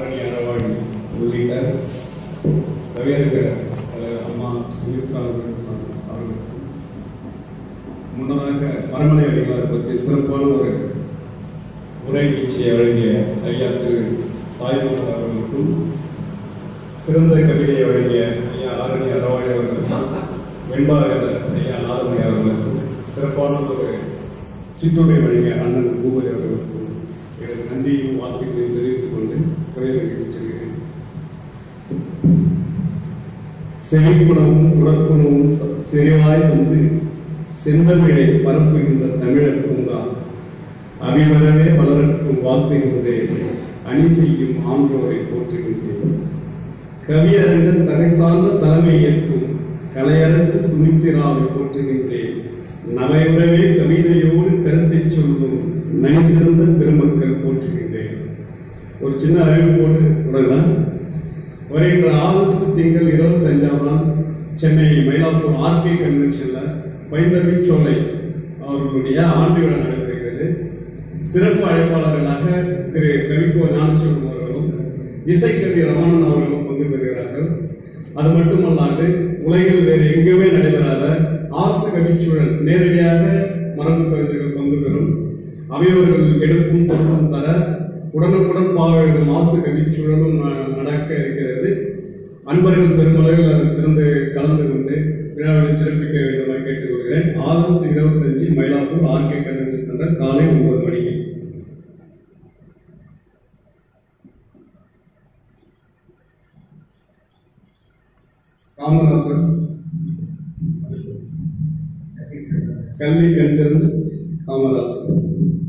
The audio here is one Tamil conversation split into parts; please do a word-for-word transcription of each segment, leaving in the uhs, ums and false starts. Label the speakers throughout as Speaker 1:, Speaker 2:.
Speaker 1: ஆரணி அரவாடி உள்ளிட்ட கவியறிஞர் அம்மா சுமித்ரா அவர்களுக்கு முன்னதாக மரமலை அடிகளார் பற்றி சிறப்பான ஒரு உரை நிகழ்ச்சியை வழங்கிய ஐயா திரு தாய்மலர் அவர்களுக்கும் சிறந்த கவிதையை வழங்கிய ஐயா ஆரணி அரவாடி அவர்களுக்கும் வெண்பாளர் ஐயா நாதமணி அவர்களுக்கும் சிறப்பான ஒரு சிற்றுரை வழங்கிய அண்ணன் பூபதி அவர்களுக்கும் எனது நன்றியும் வாழ்த்துக்களையும் தெரிவித்துக் கொண்டு கவிதை நிகழ்ச்சி செல்கிறேன். செவிக்குணமும் உடற்குணமும் செறிவாய் வந்து செந்தமிழை பரப்புகின்ற தமிழர் பூங்கா அபிமரவே வளரட்டும் வாழ்த்துகின்றேன். அணி செய்யும் ஆன்றோரை போற்றுகின்றேன். கவியரங்கன் தகை சார்ந்த தலைமை ஏற்கும் கலையரசு சுமித்திராவை போற்றுகின்றேன். நவையுறவே கவிதையோடு கருத்தை சொல்லும் நனி சிறந்த பெருமக்கள் போற்றுகின்றேன். ஒரு சின்ன அறிவிப்போடு தொடங்கலாம். வருகின்ற ஆகஸ்ட் திங்கள் இருபத்தி அஞ்சாம் நாள் சென்னை மயிலாப்பூர் ஆர்கே கன்வென்ஷன்ல வைந்தவி சோலை அவர்களுடைய ஆண்டு விழா நடைபெறுகிறது. சிறப்பு அழைப்பாளர்களாக திரு கவிக்கோ ஞானச்செல்வம் அவர்களும் இசைக்கவி ரமணன் அவர்களும் பங்கு பெறுகிறார்கள். அது மட்டுமல்லாது உலகில் வேறு எங்குமே நடைபெறாத ஆசு கவிச்சூழல் நேரடியாக மரபு கவிதைகள் பங்கு பெறும். அவையோர்கள் எடுப்பும் பொருளும் தர உடனுக்குடன் பாவம் ஆசு கவிச்சூழலும் நடக்க இருக்கிறது. அன்பர்கள் பெருமளவில் அதை திறந்து கலந்து கொண்டு விழாவை சிறப்பிக்க வேண்டும் கேட்டுக்கொள்கிறேன். ஆகஸ்ட் இருபத்தி அஞ்சு மயிலாப்பூர் ஆர்கே கன்வென்ஷன் சென்டர் காலை ஒன்பது மணிக்கு. காமராசர் கல்வி கண்டிருந்து காமராசர்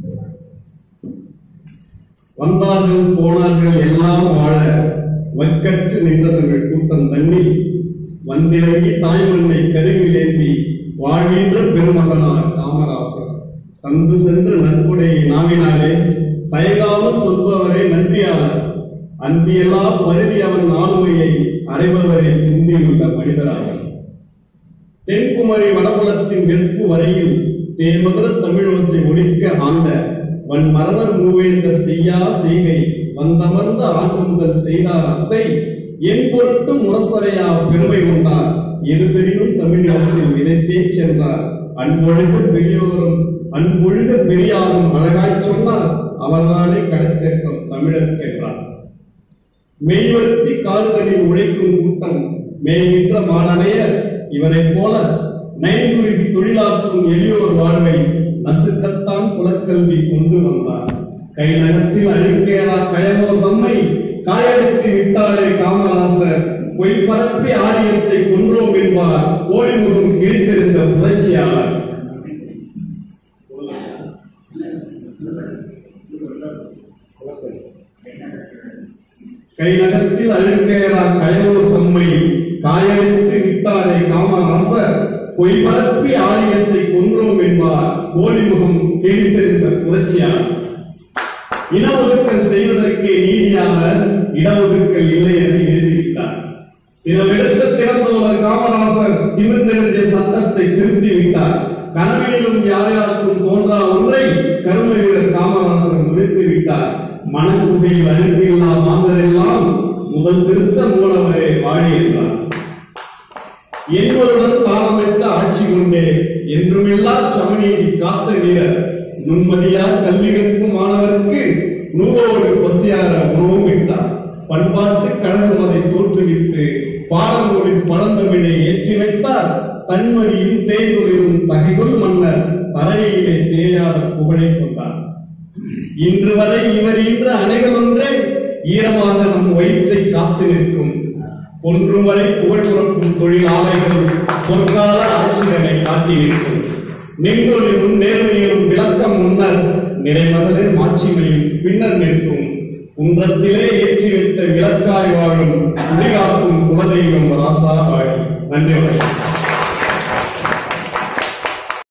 Speaker 1: வந்தார்கள் போனார்கள் எல்லாம் வாழ வக்கற்று நின்றவர்கள் கூட்டம் தண்ணி வந்திறங்கி தாய்மண்ணை கருவில் ஏந்தி வாழ்கின்ற பெருமகனார் காமராசர் தந்து சென்ற நன்கொடையை நாவினாலே தயங்காமல் சொல்பவரே நன்றியாளர் அன்பியெல்லாம் பருதி அவன் ஆளுமையை அறைபவரை துந்தியுள்ள மனிதராக தென்குமரி வடபுலத்தின் வெறுப்பு வரையில் தேமதுர தமிழோசை ஒழிக்க ஆண்ட வன் மரவர் மூவேந்தர் செய்யா செய்கை வந்தமர்ந்த ஆண்டு முதல் செய்தார் அத்தை என் பொருட்டு முரசறையா பெருமை கொண்டார் எது பெரியும் தமிழகத்தில் விதைத்தே சென்றார் அன்பொழுக பெரியோரும் அன்பொழுக பெரியாரும் அழகாய் சொன்னார் அவர்தானே கடைத்தேற்றம் தமிழர்க்கென்றார். மெய்வருத்தி காடுகளில் உழைக்கும் கூட்டம் மேய்கின்ற மானனைய இவரை போல நைந்துருகி தொழிலாற்றும் எளியோர் வாழ்வை நசுக்கத்தான் குலக்கல்வி கொண்டு வந்தார். கை நகத்தில் அழுக்கேறா கயலோர் தம்மை காயடித்து விட்டாரே காமராசர் பொய் பரப்பி ஆரியத்தை கொன்றோம் என்பார் கோழிமுகம் கிழித்திருந்த புரட்சியாளர். கை நகத்தில் அழுக்கேறா கயலோர் தம்மை காயடித்து விட்டாரே காமராசர் பொய் பரப்பி ஆரியத்தை கொன்றோம் என்பார் கோழிமுகம் கிழித்திருந்த புரட்சியாளர். இனஒதுக்கல் செய்வதற்கே நீதியாக இடஒதுக்கல் இல்லை என எழுதிவிட்டார். தினமெடுத்த திறந்தவர் காமராசர் திமிர்ந்தெழுந்திய சட்டத்தை திருத்திவிட்டார். கனவிலும் யார் யாருக்கும் தோன்றா ஒன்றை கரும வீரர் காமராசர் முடித்து விட்டார். மனக்குகையில் அழுத்தில்லா மாந்தரெல்லாம் முதல் திருத்த மூலவரே வாழி என்றார். என்பவருடன் காலமைத்த ஆட்சி கொண்டே என்றுமில்லா சமநீதி காத்த வீரர் நுண்மதியார் கல்வி கற்கும் மாணவருக்கு நூவோடு பசியார உணவும் விட்டார். பண்பாட்டு கழகம் அதை தோற்றுவித்து பாடமொழில் பழந்தமிழை ஏற்றி வைத்தார். தன்மதியும் தேய்தொழிலும் தகைகொள் மன்னர் தரையிலே தேயாத புகழை கொண்டார். இன்று வரை இவர் இன்ற அணைகள் ஒன்றே ஈரமாக நம் வயிற்றை காத்து நிற்கும். ஒன்று வரை புகழ் புறக்கும் தொழிலாளர்கள் பொற்கால ஆட்சிகளை காட்டி நிற்கும். நின்றொழிலும் நேர்மையிலும் விளக்கம் முன்னர் நிறைமகளே மாட்சிமையும் பின்னர் நிற்கும். குன்றத்திலே ஏற்றி வைத்த விளக்காய் வாழும் குடிகாக்கும் குலதெய்வம் ராசா வாழி. நன்றி.